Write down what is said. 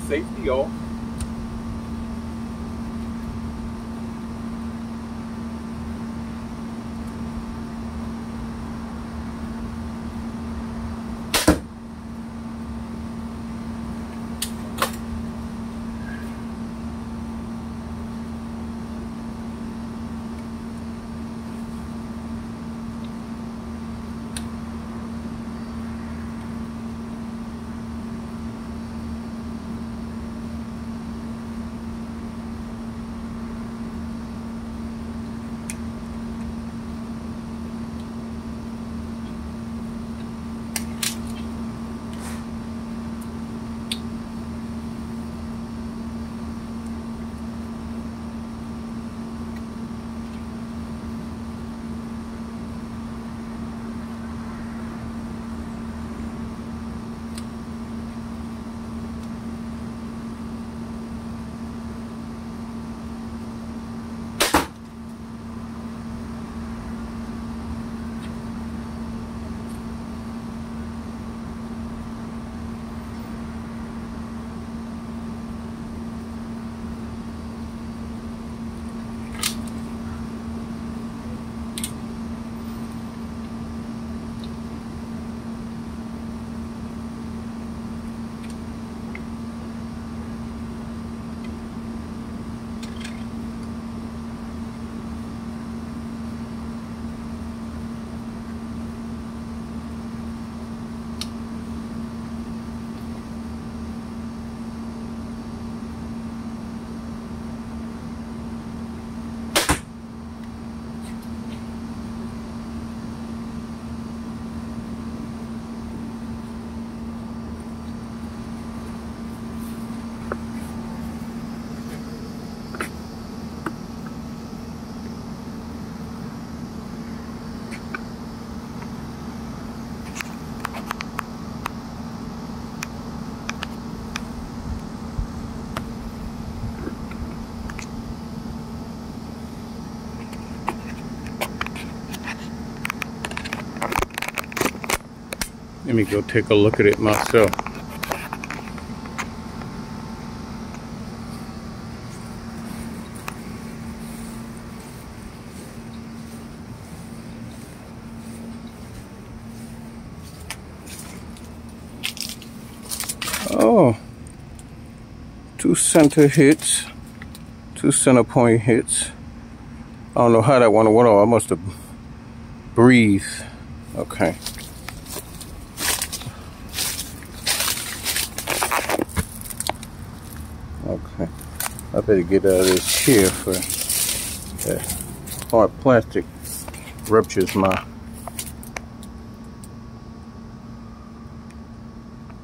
safety off. Let me go take a look at it myself. Oh, 2 center hits, 2 center point hits. I don't know how that one went off. I must have breathed. Okay. Okay, I better get out of this here for that hard plastic ruptures my